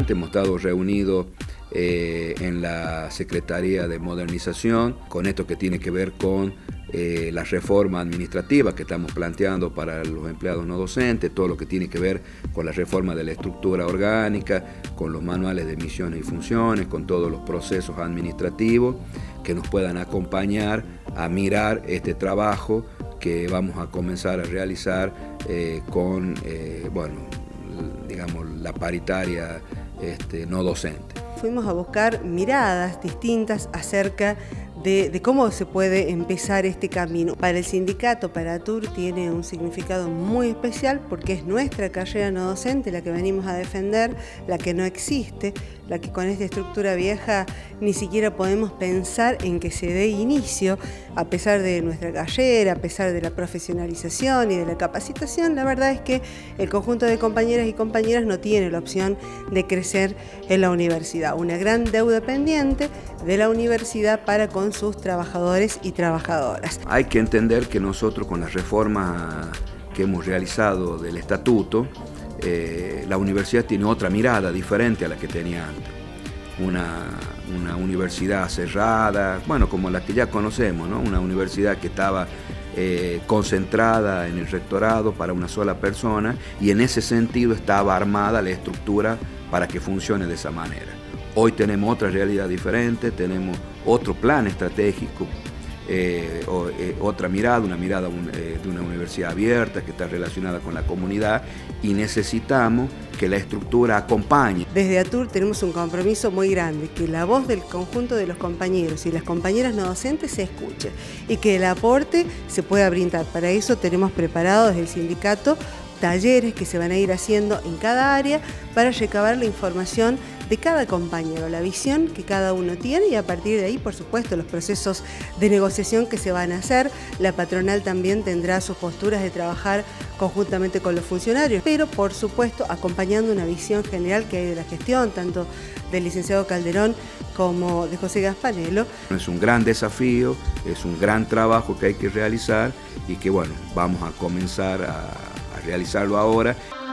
importante. Hemos estado reunidos en la Secretaría de Modernización con esto que tiene que ver con la reforma administrativa que estamos planteando para los empleados no docentes, todo lo que tiene que ver con la reforma de la estructura orgánica, con los manuales de misiones y funciones, con todos los procesos administrativos que nos puedan acompañar a mirar este trabajo que vamos a comenzar a realizar con digamos, la paritaria no docente. Fuimos a buscar miradas distintas acerca de cómo se puede empezar este camino. Para el sindicato, para ATUR, tiene un significado muy especial porque es nuestra carrera no docente la que venimos a defender, la que no existe, la que con esta estructura vieja ni siquiera podemos pensar en que se dé inicio, a pesar de nuestra carrera, a pesar de la profesionalización y de la capacitación. La verdad es que el conjunto de compañeras y compañeras no tiene la opción de crecer en la universidad. Una gran deuda pendiente de la universidad para con sus trabajadores y trabajadoras. Hay que entender que nosotros con la reforma que hemos realizado del estatuto, la universidad tiene otra mirada diferente a la que tenía antes. Una universidad cerrada, bueno, como la que ya conocemos, ¿no? Una universidad que estaba concentrada en el rectorado para una sola persona, y en ese sentido estaba armada la estructura para que funcione de esa manera. Hoy tenemos otra realidad diferente, tenemos otro plan estratégico, otra mirada, una mirada de una universidad abierta que está relacionada con la comunidad, y necesitamos que la estructura acompañe. Desde ATUR tenemos un compromiso muy grande, que la voz del conjunto de los compañeros y las compañeras no docentes se escuche y que el aporte se pueda brindar. Para eso tenemos preparado desde el sindicato talleres que se van a ir haciendo en cada área para recabar la información de cada compañero, la visión que cada uno tiene, y a partir de ahí, por supuesto, los procesos de negociación que se van a hacer. La patronal también tendrá sus posturas de trabajar conjuntamente con los funcionarios, pero por supuesto acompañando una visión general que hay de la gestión, tanto del licenciado Calderón como de José Gaspanello. Es un gran desafío, es un gran trabajo que hay que realizar y que, bueno, vamos a comenzar a realizarlo ahora.